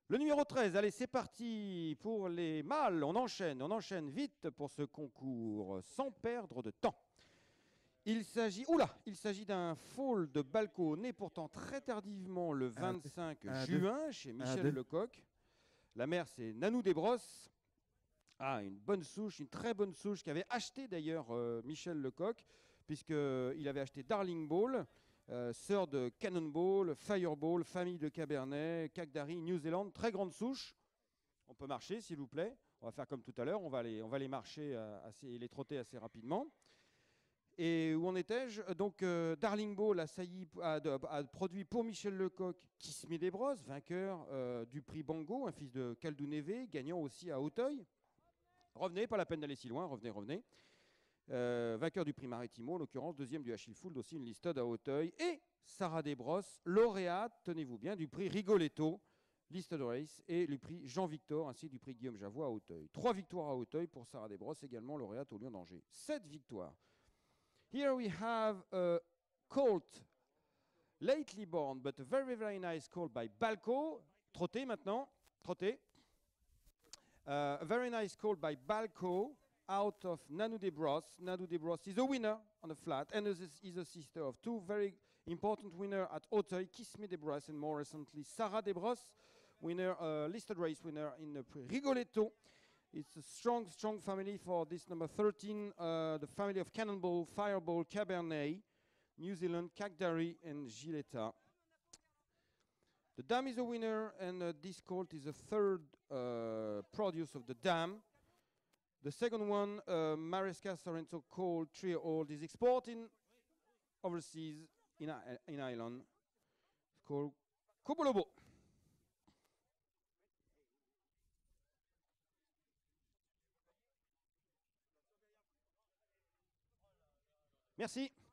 Le numéro 13, allez, c'est parti pour les mâles. On enchaîne vite pour ce concours sans perdre de temps. Il s'agit d'un foal de Balco né pourtant très tardivement le 25 juin chez Michel Lecoq. La mère, c'est Nanou Desbrosses. Ah, une bonne souche, une très bonne souche qu'avait acheté d'ailleurs Michel Lecoq, puisqu'il avait acheté Darling Ball, sœur de Cannonball, Fireball, famille de Cabernet, Cagdari, New Zealand, très grande souche. On peut marcher, s'il vous plaît. On va faire comme tout à l'heure, on va les marcher et les trotter assez rapidement. Et où en étais-je? Donc, Darling Ball a produit pour Michel Lecoq Kiss Me Desbrosses, vainqueur du prix Bango, un fils de Caldou-Névé, gagnant aussi à Auteuil. Revenez, pas la peine d'aller si loin, revenez. Vainqueur du prix Maritimo, en l'occurrence, deuxième du Achille Fould, aussi une listade à Auteuil. Et Sarah Desbrosses, lauréate, tenez-vous bien, du prix Rigoletto, Listed Race, et du prix Jean-Victor, ainsi du prix Guillaume Javois à Auteuil. 3 victoires à Auteuil pour Sarah Desbrosses, également lauréate au Lion d'Angers. 7 victoires. Here we have a colt, lately born, but a very, very nice colt by Balco. Trottez maintenant, trottez. A very nice colt by Balco, out of Nanou Desbrosses. Nanou Desbrosses is a winner on the flat and is a sister of two very important winners at Auteuil, Kiss Me Desbrosses, and more recently Sarah Desbrosses, winner, listed race winner in the Prix Rigoletto. It's a strong family for this number 13, the family of Cannonball, Fireball, Cabernet, New Zealand, Cagdari, and Giletta. The dam is a winner, and this colt is the third produce of the dam. The second one, Maresca Sorrento colt, 3-year-old, is exporting overseas in Ireland. It's called Kobolobo. Merci.